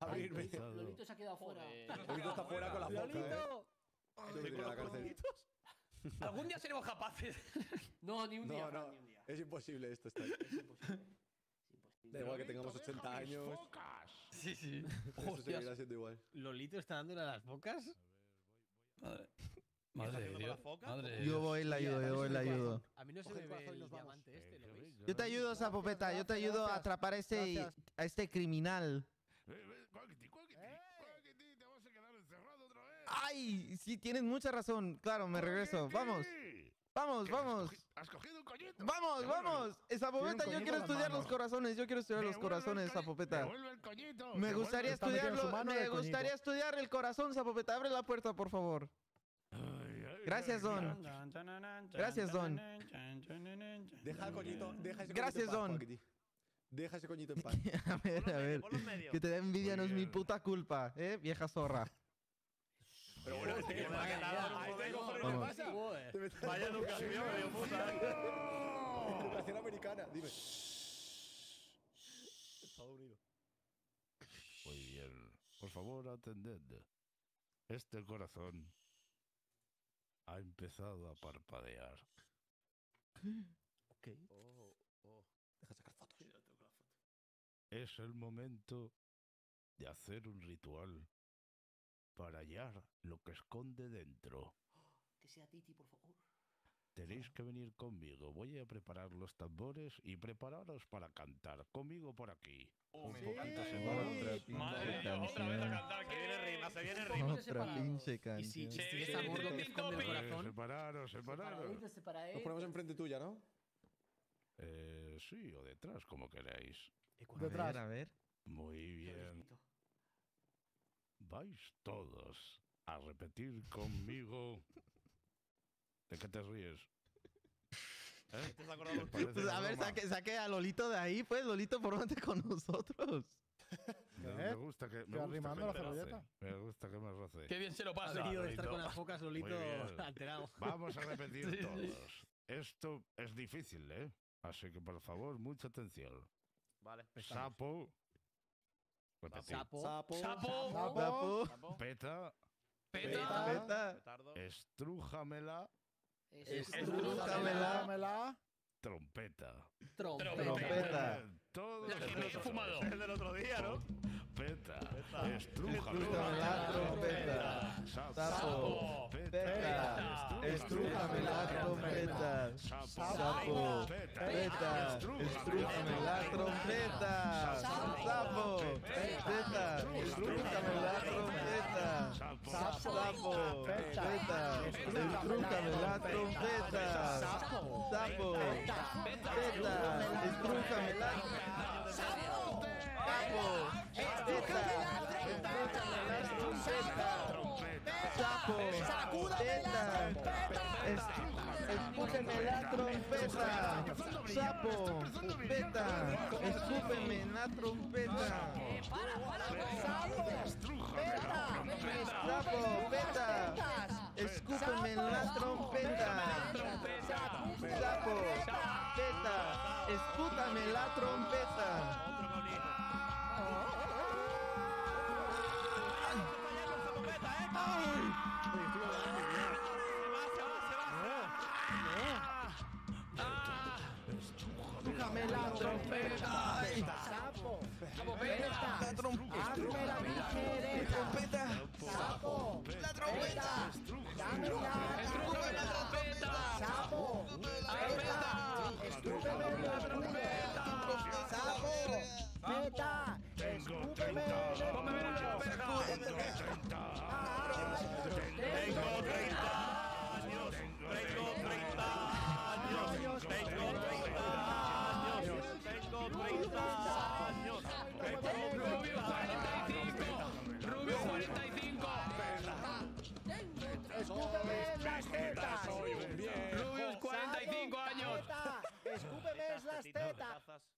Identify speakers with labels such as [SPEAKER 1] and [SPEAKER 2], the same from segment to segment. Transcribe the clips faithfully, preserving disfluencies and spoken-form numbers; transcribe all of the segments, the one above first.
[SPEAKER 1] abrirme.
[SPEAKER 2] Lolito se ha quedado fuera.
[SPEAKER 1] Lolito está fuera con la foca.
[SPEAKER 3] ¡Lolito!
[SPEAKER 1] Yo me iría a la cárcel.
[SPEAKER 3] ¿Algún día seremos capaces?
[SPEAKER 2] No, ni un día.
[SPEAKER 1] No,
[SPEAKER 2] Fran,
[SPEAKER 1] no.
[SPEAKER 2] ni un día.
[SPEAKER 1] Es imposible esto. Está ahí.
[SPEAKER 2] Es imposible. Es imposible.
[SPEAKER 1] Da igual que tengamos ochenta años.
[SPEAKER 3] Sí, sí.
[SPEAKER 1] Esto seguirá siendo igual.
[SPEAKER 3] ¿Lolito está dándole a las focas? Madre, madre de Dios. Madre de
[SPEAKER 4] Yo
[SPEAKER 3] Dios.
[SPEAKER 4] voy, le ayudo, yo voy, le ayudo.
[SPEAKER 3] A mí no se
[SPEAKER 1] Coge
[SPEAKER 3] me
[SPEAKER 1] el
[SPEAKER 3] ve
[SPEAKER 1] corazón y
[SPEAKER 3] el
[SPEAKER 1] nos vamos.
[SPEAKER 3] diamante este, ¿lo veis?
[SPEAKER 4] Yo te ayudo, Sapopeta, yo te
[SPEAKER 5] gracias,
[SPEAKER 4] ayudo a
[SPEAKER 5] gracias.
[SPEAKER 4] atrapar a este,
[SPEAKER 5] Gracias.
[SPEAKER 4] a este criminal.
[SPEAKER 6] Quackity, Quackity, Quackity, te vas a quedar encerrado otra vez.
[SPEAKER 4] ¡Ay! Sí, tienes mucha razón. Claro, me regreso. Vamos, vamos, vamos.
[SPEAKER 6] ¿Has cogido un coñito?
[SPEAKER 4] Vamos, vamos. Sapopeta, yo
[SPEAKER 5] coñito
[SPEAKER 4] quiero
[SPEAKER 5] en las
[SPEAKER 4] estudiar los
[SPEAKER 5] manos.
[SPEAKER 4] corazones. Yo quiero estudiar los corazones, Sapopeta.
[SPEAKER 6] Devuelve el coñito.
[SPEAKER 4] Me gustaría
[SPEAKER 5] Está metido en su
[SPEAKER 4] estudiarlo.
[SPEAKER 5] mano
[SPEAKER 4] Me
[SPEAKER 5] el coñito.
[SPEAKER 4] gustaría estudiar el corazón, Sapopeta. Abre la puerta, por favor. Gracias, Don. Gracias, Don.
[SPEAKER 1] Deja el coñito. Deja ese
[SPEAKER 4] Gracias,
[SPEAKER 1] coñito en paz,
[SPEAKER 4] Don.
[SPEAKER 1] Joaquín. Deja ese coñito en paz.
[SPEAKER 4] A ver, a ver. Que te da envidia no es mi puta culpa, ¿eh? Vieja zorra.
[SPEAKER 1] Pero bueno, este que me ha quedado. ¿A este cojones le
[SPEAKER 4] Vamos.
[SPEAKER 1] pasa?
[SPEAKER 3] Joder. Vaya educación, medio puta.
[SPEAKER 1] Educación americana. Dime.
[SPEAKER 6] Muy bien. Por favor, atended. Este corazón ha empezado a parpadear.
[SPEAKER 3] ¿Qué?
[SPEAKER 1] Deja sacar fotos.
[SPEAKER 6] Es el momento de hacer un ritual para hallar lo que esconde dentro.
[SPEAKER 2] Que sea Titi, por favor.
[SPEAKER 6] Tenéis que venir conmigo. Voy a preparar los tambores y prepararos para cantar. Conmigo por aquí.
[SPEAKER 3] Oh, me
[SPEAKER 5] Sí.
[SPEAKER 3] encanta ese
[SPEAKER 4] Otra
[SPEAKER 3] Madre
[SPEAKER 4] pinche
[SPEAKER 3] mía, otra vez a
[SPEAKER 4] canción.
[SPEAKER 3] cantar. Que viene rima, se viene rima.
[SPEAKER 4] Otra pinche
[SPEAKER 3] Y si,
[SPEAKER 4] canción.
[SPEAKER 3] si
[SPEAKER 2] Se
[SPEAKER 3] tienes
[SPEAKER 2] viene
[SPEAKER 3] amor lo que
[SPEAKER 2] trending
[SPEAKER 3] esconde el
[SPEAKER 2] topic.
[SPEAKER 6] Eh,
[SPEAKER 3] corazón.
[SPEAKER 6] separaros,
[SPEAKER 2] Para
[SPEAKER 6] separaros.
[SPEAKER 2] él, para él.
[SPEAKER 1] Nos ponemos enfrente tuya, ¿no?
[SPEAKER 6] Eh, sí, o detrás, como queráis.
[SPEAKER 4] A ver,
[SPEAKER 5] Detrás.
[SPEAKER 4] a ver.
[SPEAKER 6] Muy bien. Vais todos a repetir conmigo. ¿De qué te ríes? ¿Eh? ¿Te parece
[SPEAKER 4] Pues, a ver,
[SPEAKER 6] broma?
[SPEAKER 4] saque, saque a Lolito de ahí, pues. Lolito, fórmate con nosotros.
[SPEAKER 6] Me,
[SPEAKER 5] ¿Eh?
[SPEAKER 6] me gusta que me
[SPEAKER 5] Estoy
[SPEAKER 6] gusta
[SPEAKER 5] arrimando
[SPEAKER 6] que
[SPEAKER 5] la
[SPEAKER 6] me roce.
[SPEAKER 5] cebolleta.
[SPEAKER 6] Me gusta que me roce.
[SPEAKER 3] Qué bien se lo pasa.
[SPEAKER 7] Ha venido de estar
[SPEAKER 3] Lolito.
[SPEAKER 7] con las focas, Lolito,
[SPEAKER 6] Muy bien.
[SPEAKER 7] alterado.
[SPEAKER 6] Vamos a repetir
[SPEAKER 3] Sí, sí.
[SPEAKER 6] todos. Esto es difícil, ¿eh? Así que por favor, mucha atención.
[SPEAKER 7] Vale.
[SPEAKER 6] Sapo. Repetir.
[SPEAKER 7] Sapo.
[SPEAKER 1] Sapo.
[SPEAKER 3] Sapo.
[SPEAKER 5] Sapo.
[SPEAKER 4] Sapo.
[SPEAKER 6] Peta.
[SPEAKER 3] Peta.
[SPEAKER 4] Peta.
[SPEAKER 7] Petardo.
[SPEAKER 6] Estrújamela.
[SPEAKER 4] Estrújamela.
[SPEAKER 5] Dámela.
[SPEAKER 6] Trompeta.
[SPEAKER 2] Trompeta.
[SPEAKER 4] Trompeta.
[SPEAKER 6] Todos
[SPEAKER 3] La que me he
[SPEAKER 6] juntos.
[SPEAKER 3] fumado.
[SPEAKER 7] El del otro día, ¿no?
[SPEAKER 6] Peta.
[SPEAKER 4] Estrújamela,
[SPEAKER 6] Estrújamela.
[SPEAKER 4] trompeta.
[SPEAKER 6] Sapo.
[SPEAKER 4] Sapo. Peta. Estrújamela, trompeta. Sapo. Peta. Estrújamela, trompeta. Sapo. Peta. Estrújamela, trompeta. Sapo. Peta. Estrújamela, trompeta. Sapo. Peta. Estrújamela. Sapo. Sapo, Peta, escúpeme la trompeta. Sapo, Peta, escúpeme la trompeta. Sapo, Peta, escúpeme la trompeta. Sapo, Peta, escúpame la trompeta. Estrújame la trompeta.
[SPEAKER 5] Sapo.
[SPEAKER 3] Peta.
[SPEAKER 4] La trompeta.
[SPEAKER 5] Hazme la ligereza.
[SPEAKER 4] Trompeta.
[SPEAKER 5] Sapo.
[SPEAKER 4] La trompeta.
[SPEAKER 5] Dame la
[SPEAKER 3] Estrújame la trompeta.
[SPEAKER 5] Sapo.
[SPEAKER 3] Peta.
[SPEAKER 5] Escúpeme la trompeta. Sapo. Peta. Escúpeme la
[SPEAKER 3] Cómeme la trompeta.
[SPEAKER 5] Tengo
[SPEAKER 3] treinta años. Tengo treinta años. Tengo treinta años. Tengo treinta años. Rubio cuarenta y cinco. Rubio cuarenta y cinco.
[SPEAKER 5] Escúpeme las tetas.
[SPEAKER 3] Rubio cuarenta y cinco años.
[SPEAKER 5] Teta. Escúpeme las tetas.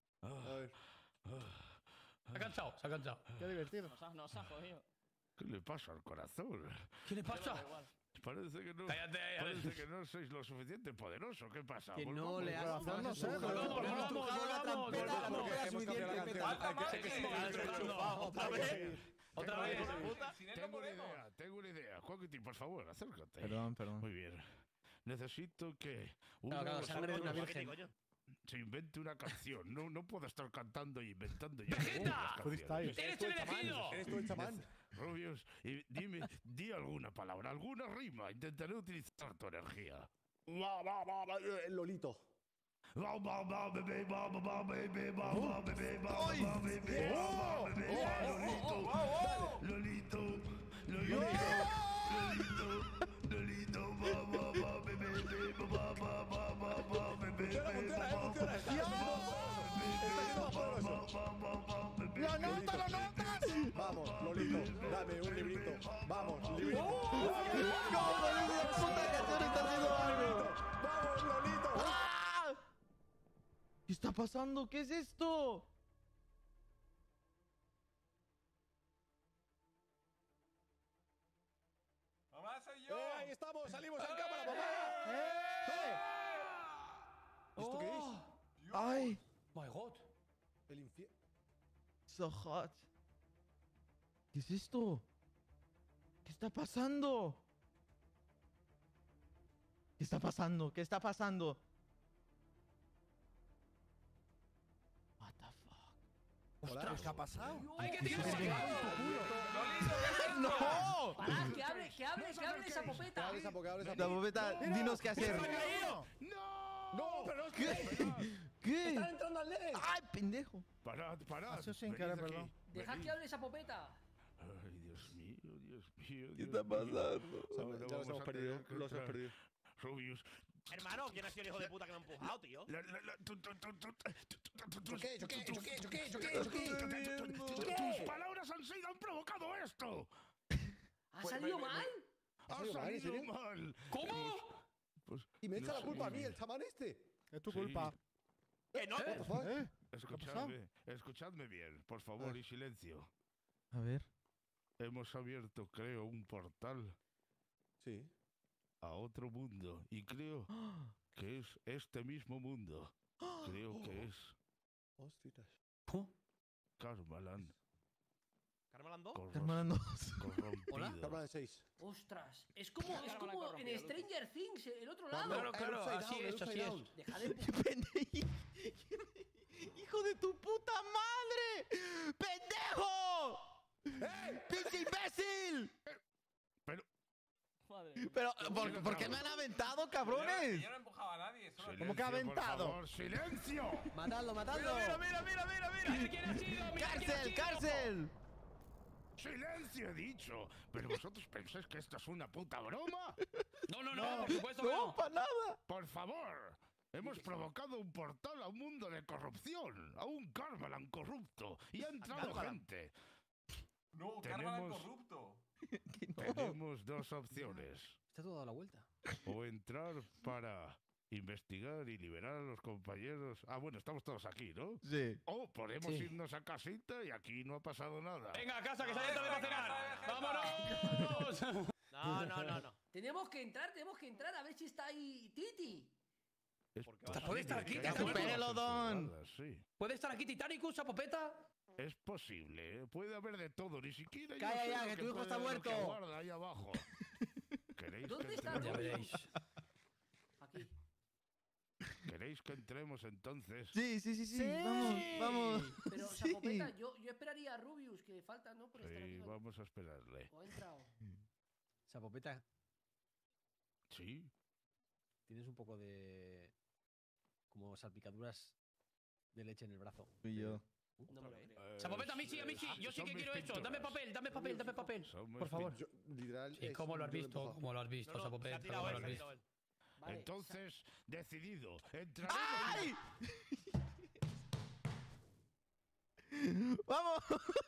[SPEAKER 3] Se ha cansado, se ha cansado.
[SPEAKER 5] Qué divertido.
[SPEAKER 7] Nos ha, nos ha jodido.
[SPEAKER 6] ¿Qué le pasa al corazón?
[SPEAKER 3] ¿Qué le pasa?
[SPEAKER 6] Parece que no.
[SPEAKER 3] Cállate,
[SPEAKER 6] Parece que no sois lo suficiente poderoso. ¿Qué pasa?
[SPEAKER 7] Que no
[SPEAKER 6] Volvamos.
[SPEAKER 7] le has
[SPEAKER 5] Corazón, no sé.
[SPEAKER 3] Volvamos,
[SPEAKER 5] corazón.
[SPEAKER 3] volvamos, volvamos, volvamos.
[SPEAKER 1] Hemos cambiado la canción. Hay que- hay que seguir.
[SPEAKER 3] Otra vez. Otra
[SPEAKER 6] Tengo
[SPEAKER 3] vez.
[SPEAKER 6] una idea,
[SPEAKER 1] puta. Sin él no
[SPEAKER 6] Tengo una
[SPEAKER 1] podemos.
[SPEAKER 6] idea, tengo una idea. Joaquín, por favor, acércate.
[SPEAKER 4] Perdón, perdón.
[SPEAKER 6] Muy bien. Necesito que uno
[SPEAKER 3] Claro, claro,
[SPEAKER 6] de
[SPEAKER 3] sangre de una
[SPEAKER 6] vosotros
[SPEAKER 3] virgen.
[SPEAKER 6] se invente una canción. No, no puedo estar cantando y inventando yo.
[SPEAKER 3] ¡Vegeta!
[SPEAKER 6] las canciones.
[SPEAKER 3] ¡Eres el elegido!
[SPEAKER 5] ¿Eres tú el chamán?
[SPEAKER 6] Rubius, y dime, di alguna palabra, alguna rima. Intentaré utilizar tu energía.
[SPEAKER 5] Va, va, va, va, el Lolito.
[SPEAKER 6] Va, va, va, bebé, va, va, va, bebé, va, va, bebé, va, va, bebé, va, va, bebé, va, Lolito, Lolito, Lolito, Lolito, Lolito, va, va, va, bebé, va, va, va, va, va, va, bebé,
[SPEAKER 5] Funciona, funciona, eh, funciona. Está ¡Lo notas, lo notas! Vamos, Lolito, dame un librito. Vamos, librito.
[SPEAKER 4] ¿Cómo Lolito? La puta canción está haciendo algo.
[SPEAKER 5] Vamos, Lolito.
[SPEAKER 4] ¡Ah! ¿Qué está pasando? ¿Qué es esto?
[SPEAKER 1] ¡Mamá, soy yo!
[SPEAKER 5] Eh, ahí estamos, salimos en cámara, mamá. ¡Eh! ¿Esto qué es?
[SPEAKER 4] ¡Ay!
[SPEAKER 3] My God.
[SPEAKER 5] El infierno.
[SPEAKER 4] So hot. ¿Qué es esto? ¿Qué está pasando? ¿Qué está pasando? ¿Qué está pasando? What the fuck?
[SPEAKER 5] Hola, ¿qué ha pasado?
[SPEAKER 3] ¡Hay que tirarse!
[SPEAKER 4] ¡No!
[SPEAKER 2] Pará, que hable, que hable, que hable esa popeta.
[SPEAKER 5] Abre esa boca, abre esa
[SPEAKER 4] La
[SPEAKER 5] boca.
[SPEAKER 4] bobeta, dinos qué hacer.
[SPEAKER 5] No, pero no es
[SPEAKER 4] ¿Qué? ¿Qué?
[SPEAKER 5] Están entrando al N.
[SPEAKER 4] ¡Ay, pendejo!
[SPEAKER 6] Parad, parad.
[SPEAKER 5] Eso sin
[SPEAKER 6] venid
[SPEAKER 5] querer,
[SPEAKER 6] aquí,
[SPEAKER 5] perdón.
[SPEAKER 2] Deja
[SPEAKER 6] venid.
[SPEAKER 2] que hable esa popeta.
[SPEAKER 6] Ay, Dios mío, Dios mío.
[SPEAKER 4] ¿Qué
[SPEAKER 6] Dios
[SPEAKER 4] está
[SPEAKER 6] mío.
[SPEAKER 4] pasando?
[SPEAKER 6] Ahora
[SPEAKER 5] Ya los
[SPEAKER 6] vamos
[SPEAKER 5] hemos
[SPEAKER 6] a
[SPEAKER 5] perdido,
[SPEAKER 6] tener que
[SPEAKER 5] los hemos
[SPEAKER 6] entrar.
[SPEAKER 5] perdido.
[SPEAKER 6] Rubius.
[SPEAKER 7] Hermano, ¿quién ha sido el hijo de puta que me ha empujado, tío?
[SPEAKER 6] La- la- la- tu- tu- tu- tu- tu- tu- tu-
[SPEAKER 5] ¿Yo qué? ¿Yo qué?
[SPEAKER 6] tu-
[SPEAKER 5] ¿Yo qué? ¿Yo qué? ¿Yo
[SPEAKER 6] tu-
[SPEAKER 5] qué?
[SPEAKER 6] tu-
[SPEAKER 5] ¿Yo qué?
[SPEAKER 6] tu- tu- tu- tu-
[SPEAKER 5] ¿Qué?
[SPEAKER 6] Tus palabras han sido, han provocado esto.
[SPEAKER 2] ¿Ha salido mal?
[SPEAKER 5] ¿Ha
[SPEAKER 6] Ha
[SPEAKER 5] salido mal, en
[SPEAKER 6] salido
[SPEAKER 5] serio?
[SPEAKER 6] mal.
[SPEAKER 3] ¿Cómo?
[SPEAKER 6] Pues,
[SPEAKER 5] Y me echa
[SPEAKER 6] no
[SPEAKER 5] la
[SPEAKER 6] sé,
[SPEAKER 5] culpa a
[SPEAKER 6] muy
[SPEAKER 5] mí, el
[SPEAKER 6] bien.
[SPEAKER 5] chamán este. Es tu
[SPEAKER 6] Sí.
[SPEAKER 5] culpa.
[SPEAKER 7] ¿Qué no?
[SPEAKER 5] What the fuck? ¿Eh?
[SPEAKER 6] Escuchadme, escuchadme bien, por favor, y silencio.
[SPEAKER 4] A ver.
[SPEAKER 6] Hemos abierto, creo, un portal
[SPEAKER 5] Sí.
[SPEAKER 6] a otro mundo. Y creo que es este mismo mundo. Creo que es
[SPEAKER 5] Hostias.
[SPEAKER 6] Karmaland.
[SPEAKER 7] ¿Carmelan dos?
[SPEAKER 6] corros-
[SPEAKER 4] Hermano, no.
[SPEAKER 6] corrompido.
[SPEAKER 3] ¿Hola?
[SPEAKER 5] Cámara de seis.
[SPEAKER 2] Ostras, es como, es
[SPEAKER 7] Cámara
[SPEAKER 2] como en
[SPEAKER 7] corrompida,
[SPEAKER 2] Stranger Things, el otro
[SPEAKER 5] Claro,
[SPEAKER 2] lado.
[SPEAKER 3] Claro, claro,
[SPEAKER 5] Upside
[SPEAKER 3] así
[SPEAKER 5] down,
[SPEAKER 3] es,
[SPEAKER 5] upside
[SPEAKER 3] así
[SPEAKER 5] down.
[SPEAKER 3] es.
[SPEAKER 2] Deja de empujar.
[SPEAKER 4] Pendejo. ¡Hijo de tu puta madre! ¡Pendejo! ¡Pinche imbécil!
[SPEAKER 7] Madre.
[SPEAKER 4] Pero, ¿por, ¿por qué me han aventado, cabrones?
[SPEAKER 1] Yo no he empujado a nadie, solo
[SPEAKER 6] Silencio,
[SPEAKER 5] ¿Cómo que ha
[SPEAKER 6] por
[SPEAKER 5] aventado?
[SPEAKER 6] favor, ¡silencio!
[SPEAKER 5] Matadlo, matadlo.
[SPEAKER 3] Mira, mira, mira, mira, mira. Mira quién ha sido, mira quién ha
[SPEAKER 4] ¡Cárcel,
[SPEAKER 3] sido.
[SPEAKER 4] cárcel!
[SPEAKER 6] ¡Silencio, he dicho! ¿Pero vosotros pensáis que esto es una puta broma?
[SPEAKER 3] No, no, no, por supuesto que
[SPEAKER 4] No,
[SPEAKER 3] no.
[SPEAKER 4] para nada.
[SPEAKER 6] ¡Por favor! Hemos provocado un portal a un mundo de corrupción, a un Karmaland corrupto, y ha entrado gente.
[SPEAKER 1] No,
[SPEAKER 6] Tenemos-
[SPEAKER 1] Karmaland corrupto.
[SPEAKER 6] Tenemos dos opciones.
[SPEAKER 3] Está todo dado la vuelta.
[SPEAKER 6] O entrar para investigar y liberar a los compañeros. Ah, bueno, estamos todos aquí, ¿no?
[SPEAKER 4] Sí.
[SPEAKER 6] O podemos
[SPEAKER 3] Sí.
[SPEAKER 6] irnos a casita y aquí no ha pasado nada.
[SPEAKER 3] Venga, a casa, que sale tarde para cenar. ¡Vámonos!
[SPEAKER 7] No, no, no, no.
[SPEAKER 2] Tenemos que entrar, tenemos que entrar a ver si está ahí Titi.
[SPEAKER 6] Es
[SPEAKER 7] Porque
[SPEAKER 6] posible
[SPEAKER 3] puede estar aquí,
[SPEAKER 6] que
[SPEAKER 3] que
[SPEAKER 6] haya
[SPEAKER 4] recupérelo,
[SPEAKER 6] cosas
[SPEAKER 4] Don.
[SPEAKER 6] cerradas, sí.
[SPEAKER 3] ¿Puede estar aquí Titanicus, a popeta?
[SPEAKER 6] Es posible, ¿eh? Puede haber de todo, ni siquiera yo
[SPEAKER 5] Calla
[SPEAKER 6] sé
[SPEAKER 5] ya,
[SPEAKER 6] lo
[SPEAKER 5] que tu hijo
[SPEAKER 6] puede-
[SPEAKER 5] está
[SPEAKER 6] lo que
[SPEAKER 5] muerto.
[SPEAKER 6] aguarda ahí abajo. ¿Queréis
[SPEAKER 2] ¿Dónde
[SPEAKER 6] que
[SPEAKER 2] está?
[SPEAKER 3] Ya
[SPEAKER 6] entremos?
[SPEAKER 3] veréis.
[SPEAKER 2] Aquí.
[SPEAKER 6] ¿Queréis que entremos entonces?
[SPEAKER 4] Sí, sí, sí, sí.
[SPEAKER 5] Sí.
[SPEAKER 4] Vamos, vamos.
[SPEAKER 2] Pero,
[SPEAKER 4] Sí.
[SPEAKER 2] Sapopeta, yo, yo esperaría a Rubius, que falta, ¿no? Por estar
[SPEAKER 6] Sí,
[SPEAKER 2] aquí.
[SPEAKER 6] vamos a esperarle.
[SPEAKER 2] O ha entrado.
[SPEAKER 3] Sapopeta,
[SPEAKER 6] Sí.
[SPEAKER 3] tienes un poco de... como salpicaduras de leche en el brazo.
[SPEAKER 4] Fui yo.
[SPEAKER 2] No me lo creo.
[SPEAKER 6] Eh,
[SPEAKER 3] Sapopeta, a mí sí, a mí sí. Yo sí
[SPEAKER 6] son
[SPEAKER 3] que
[SPEAKER 6] mis
[SPEAKER 3] quiero eso. Dame
[SPEAKER 6] pinturas.
[SPEAKER 3] papel, dame papel, dame papel.
[SPEAKER 6] Son mis
[SPEAKER 3] Por favor.
[SPEAKER 6] pinturas.
[SPEAKER 5] Yo, literal.
[SPEAKER 3] ¿Y
[SPEAKER 5] es-
[SPEAKER 3] cómo lo has
[SPEAKER 5] yo he
[SPEAKER 3] visto?
[SPEAKER 5] empujado.
[SPEAKER 3] ¿Cómo lo has visto,
[SPEAKER 7] No, no, se
[SPEAKER 3] Sapopeta?
[SPEAKER 7] ha tirado
[SPEAKER 3] ¿Cómo
[SPEAKER 7] él,
[SPEAKER 3] lo
[SPEAKER 7] se
[SPEAKER 3] has
[SPEAKER 7] ha
[SPEAKER 3] visto?
[SPEAKER 7] tirado él.
[SPEAKER 2] Vale,
[SPEAKER 6] Entonces, decidido. Entraremos.
[SPEAKER 4] ¡Ay! ¡Vamos!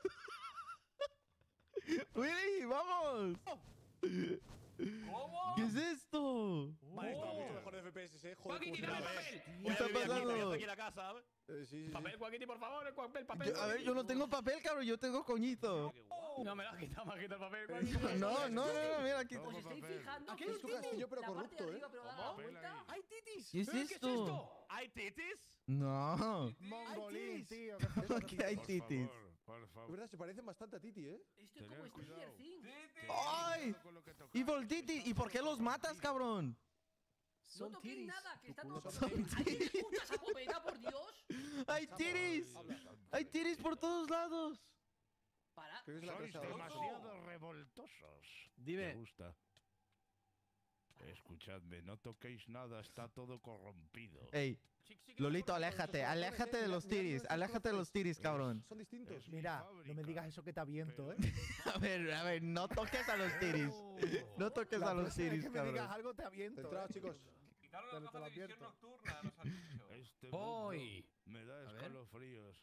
[SPEAKER 4] ¡Willy, vamos!
[SPEAKER 1] ¿Cómo?
[SPEAKER 4] ¿Qué es esto?
[SPEAKER 5] Vale, está mucho mejor de F P S, eh. Joder,
[SPEAKER 3] Joaquín,
[SPEAKER 5] cómo
[SPEAKER 3] dame
[SPEAKER 5] se-
[SPEAKER 3] papel.
[SPEAKER 6] Pues
[SPEAKER 4] ¿Qué está
[SPEAKER 7] Voy a vivir aquí,
[SPEAKER 4] pasando?
[SPEAKER 7] porque estoy aquí en la casa, ¿sabes?
[SPEAKER 5] Eh, sí, sí, sí.
[SPEAKER 3] Papel, Joaquín, por favor, papel, papel.
[SPEAKER 4] Yo- a ver, yo no tengo papel, cabrón, yo tengo coñito.
[SPEAKER 7] Qué guapo.
[SPEAKER 3] No me lo has quitado, me has quitado el papel,
[SPEAKER 5] Eh,
[SPEAKER 3] Joaquín.
[SPEAKER 4] No, no, no, no, mira aquí.
[SPEAKER 6] Toma
[SPEAKER 2] ¿Os estáis
[SPEAKER 6] papel.
[SPEAKER 2] fijando?
[SPEAKER 5] Aquí
[SPEAKER 2] que
[SPEAKER 5] es tu castillo, pero
[SPEAKER 2] la parte de
[SPEAKER 5] corrupto, ¿eh?
[SPEAKER 2] arriba, pero da la
[SPEAKER 6] Papel
[SPEAKER 2] vuelta?
[SPEAKER 6] ahí.
[SPEAKER 5] ¡Ay, titis!
[SPEAKER 4] ¿Qué es
[SPEAKER 3] ¿Qué es
[SPEAKER 4] esto?
[SPEAKER 3] esto?
[SPEAKER 7] ¿Hay titis?
[SPEAKER 4] No.
[SPEAKER 5] Mongolín, titis! tío.
[SPEAKER 4] Aquí hay
[SPEAKER 6] Por
[SPEAKER 4] titis.
[SPEAKER 6] favor, Por
[SPEAKER 5] Es
[SPEAKER 6] favor.
[SPEAKER 5] verdad, se parecen bastante a Titi, ¿eh?
[SPEAKER 2] Esto es
[SPEAKER 6] Tener
[SPEAKER 2] como Stranger
[SPEAKER 6] cuidado.
[SPEAKER 2] Things.
[SPEAKER 4] ¡Ay!
[SPEAKER 6] Con lo que tocáis.
[SPEAKER 4] Evil Titi, ¿y por qué los matas, cabrón?
[SPEAKER 2] No
[SPEAKER 3] Son
[SPEAKER 2] toquéis
[SPEAKER 3] tiris.
[SPEAKER 2] nada, que
[SPEAKER 3] Tu
[SPEAKER 2] está
[SPEAKER 3] culo
[SPEAKER 2] todo...
[SPEAKER 3] son
[SPEAKER 2] ¿Hay tienes putas a Poveda, por Dios?
[SPEAKER 4] ¡Hay tiris! ¡Hay tiris por todos lados!
[SPEAKER 2] Para.
[SPEAKER 5] Creo que es la
[SPEAKER 6] Sois
[SPEAKER 5] casa de-
[SPEAKER 6] demasiado revoltosos. Me
[SPEAKER 3] Dime,
[SPEAKER 6] gusta. Escuchadme, no toquéis nada, está todo corrompido.
[SPEAKER 4] Ey, Lolito, aléjate, aléjate de los tiris, aléjate de los tiris, cabrón.
[SPEAKER 5] Son distintos.
[SPEAKER 6] Es mi
[SPEAKER 8] Mira, no
[SPEAKER 6] fábrica.
[SPEAKER 8] me digas eso que te aviento, ¿eh?
[SPEAKER 4] A ver, a ver, no toques a los tiris. No toques
[SPEAKER 8] La
[SPEAKER 4] a los
[SPEAKER 8] próxima vez
[SPEAKER 4] tiris,
[SPEAKER 8] que me digas
[SPEAKER 4] cabrón.
[SPEAKER 8] algo te aviento.
[SPEAKER 5] Centrados,
[SPEAKER 8] ¿eh?
[SPEAKER 5] chicos.
[SPEAKER 1] Quitaron
[SPEAKER 8] Pero
[SPEAKER 1] las
[SPEAKER 8] te lo
[SPEAKER 1] gafas de visión
[SPEAKER 8] advierto.
[SPEAKER 1] nocturna, nos han dicho.
[SPEAKER 6] Este mundo
[SPEAKER 3] voy.
[SPEAKER 6] me da
[SPEAKER 3] A ver.
[SPEAKER 6] escalofríos.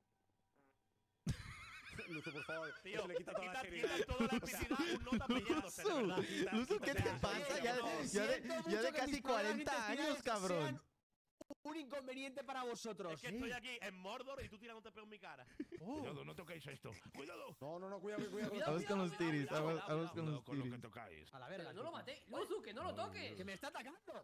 [SPEAKER 5] Luzu, por favor.
[SPEAKER 7] Tío,
[SPEAKER 5] se le quita toda la
[SPEAKER 7] quita,
[SPEAKER 5] seriedad.
[SPEAKER 7] quita toda la electricidad, un nota pillándose, de verdad. Quita-
[SPEAKER 4] Luzu, ¿qué te
[SPEAKER 7] quítate-
[SPEAKER 4] pasa? Ya, ya de, ya de casi cuarenta años, cabrón.
[SPEAKER 3] un inconveniente para vosotros.
[SPEAKER 7] Es que estoy aquí en Mordor y tú tirándote peo en mi cara.
[SPEAKER 6] Cuidado, no toquéis esto. Cuidado.
[SPEAKER 5] No, no, no, cuidado, cuidado.
[SPEAKER 2] Cuidado,
[SPEAKER 4] Vamos con los
[SPEAKER 2] cuidado,
[SPEAKER 4] tiris,
[SPEAKER 2] cuidado,
[SPEAKER 4] vamos,
[SPEAKER 2] cuidado,
[SPEAKER 4] vamos con
[SPEAKER 6] Cuidado
[SPEAKER 4] los
[SPEAKER 6] con lo que
[SPEAKER 4] tiris.
[SPEAKER 6] tocáis.
[SPEAKER 3] A la verga.
[SPEAKER 2] Pero no lo
[SPEAKER 3] tío.
[SPEAKER 2] maté. Luzu, que no lo toques.
[SPEAKER 3] Que me está atacando.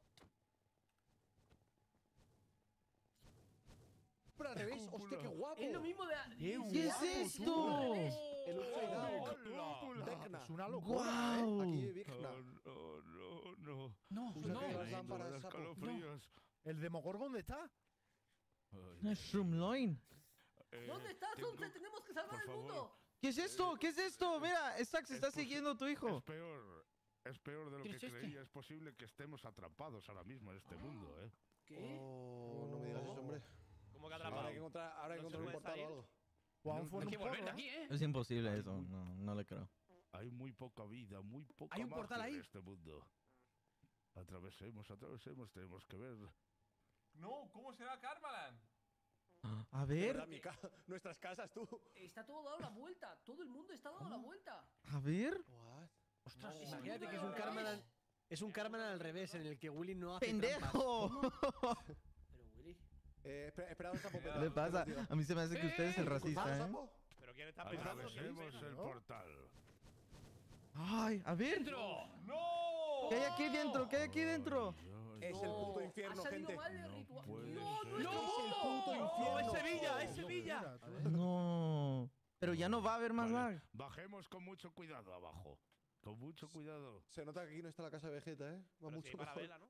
[SPEAKER 5] Pero al revés, hostia, qué guapo.
[SPEAKER 2] Es lo mismo de...
[SPEAKER 8] ¡Qué
[SPEAKER 4] ¿Qué es
[SPEAKER 8] guapo,
[SPEAKER 4] esto?
[SPEAKER 8] tú!
[SPEAKER 5] El upside down.
[SPEAKER 6] ¡Hola!
[SPEAKER 5] Vecna.
[SPEAKER 8] Es una locura, ¿eh?
[SPEAKER 4] ¡Guau!
[SPEAKER 5] Aquí Vecna.
[SPEAKER 6] Oh, no, no, no.
[SPEAKER 8] No,
[SPEAKER 5] Usa
[SPEAKER 8] no.
[SPEAKER 5] que las
[SPEAKER 6] Ay,
[SPEAKER 5] lámparas,
[SPEAKER 6] me da
[SPEAKER 5] sapo.
[SPEAKER 6] escalofríos.
[SPEAKER 8] ¿El Demogorgon dónde está?
[SPEAKER 6] Ay,
[SPEAKER 4] Es Shroomloin.
[SPEAKER 6] eh,
[SPEAKER 2] ¿Dónde estás,
[SPEAKER 6] tengo-
[SPEAKER 2] Once? Tenemos que salvar
[SPEAKER 6] por
[SPEAKER 2] el
[SPEAKER 6] favor.
[SPEAKER 2] mundo.
[SPEAKER 4] ¿Qué es esto? ¿Qué es esto? Mira, Stax está
[SPEAKER 6] Es posi-
[SPEAKER 4] siguiendo a tu hijo.
[SPEAKER 6] Es peor. Es peor de lo
[SPEAKER 3] ¿Qué
[SPEAKER 6] que
[SPEAKER 3] es este?
[SPEAKER 6] creía. Es posible que estemos atrapados ahora mismo en este mundo, ¿eh?
[SPEAKER 2] ¿Qué?
[SPEAKER 5] Oh, no me digas eso, hombre.
[SPEAKER 7] ¿Cómo que
[SPEAKER 5] Ahora
[SPEAKER 7] atrapado?
[SPEAKER 5] hay que encontrar, ahora hay que
[SPEAKER 7] ¿No se
[SPEAKER 5] encontrar un
[SPEAKER 7] puede
[SPEAKER 5] portal o
[SPEAKER 7] salir?
[SPEAKER 5] algo.
[SPEAKER 8] O aún
[SPEAKER 6] No,
[SPEAKER 8] fue
[SPEAKER 6] no
[SPEAKER 8] un
[SPEAKER 1] Hay que volver de
[SPEAKER 8] porro,
[SPEAKER 1] aquí, ¿eh?
[SPEAKER 4] Es imposible eso, no, no le creo.
[SPEAKER 6] Hay muy poca vida, muy poca
[SPEAKER 3] ¿Hay un portal
[SPEAKER 6] magia en
[SPEAKER 3] ahí?
[SPEAKER 6] este mundo. Atravesemos, atravesemos, tenemos que ver.
[SPEAKER 1] No, ¿cómo será Karmaland?
[SPEAKER 4] A
[SPEAKER 5] De
[SPEAKER 4] ver,
[SPEAKER 5] verdad, mi ca- nuestras casas, tú.
[SPEAKER 2] Está todo dado la vuelta. Todo el mundo está dado la vuelta.
[SPEAKER 4] a ver.
[SPEAKER 5] What?
[SPEAKER 3] Ostras,
[SPEAKER 2] No,
[SPEAKER 3] imagínate
[SPEAKER 2] no,
[SPEAKER 3] que es
[SPEAKER 2] no,
[SPEAKER 3] un
[SPEAKER 2] no,
[SPEAKER 3] Karmaland.
[SPEAKER 2] no.
[SPEAKER 3] Es un Karmaland al revés, en el que Willy no hace
[SPEAKER 4] ¡Pendejo!
[SPEAKER 2] Pero Willy...
[SPEAKER 5] Eh, espera, esperad esa
[SPEAKER 4] ¿Qué
[SPEAKER 5] popeta.
[SPEAKER 4] le pasa? A mí se me hace que usted es el racista, ¿eh?
[SPEAKER 7] ¿Pero quién está pensando? ¿Qué
[SPEAKER 6] Atravesemos
[SPEAKER 7] dice?
[SPEAKER 6] el portal.
[SPEAKER 4] Ay, a ver.
[SPEAKER 1] ¡Dentro! ¡No!
[SPEAKER 4] ¿Qué hay aquí dentro? ¿Qué hay aquí dentro?
[SPEAKER 6] Ay,
[SPEAKER 5] Es el puto infierno,
[SPEAKER 2] ha salido
[SPEAKER 5] gente.
[SPEAKER 2] mal el
[SPEAKER 6] No
[SPEAKER 2] ritual.
[SPEAKER 6] puede
[SPEAKER 2] ¡No,
[SPEAKER 6] ser.
[SPEAKER 2] no es
[SPEAKER 5] Es el
[SPEAKER 2] todo!
[SPEAKER 5] puto
[SPEAKER 7] ¡No,
[SPEAKER 5] infierno.
[SPEAKER 7] es Sevilla, es
[SPEAKER 8] Qué
[SPEAKER 7] Sevilla!
[SPEAKER 8] locura, tú.
[SPEAKER 4] No. Pero ya no va a haber más
[SPEAKER 6] Vale,
[SPEAKER 4] lag.
[SPEAKER 6] Bajemos con mucho cuidado abajo. Con mucho cuidado.
[SPEAKER 5] Se nota que aquí no está la casa de Vegeta, ¿eh? Va
[SPEAKER 7] Pero
[SPEAKER 5] mucho
[SPEAKER 7] sí, para
[SPEAKER 5] mejor.
[SPEAKER 7] vela, ¿no?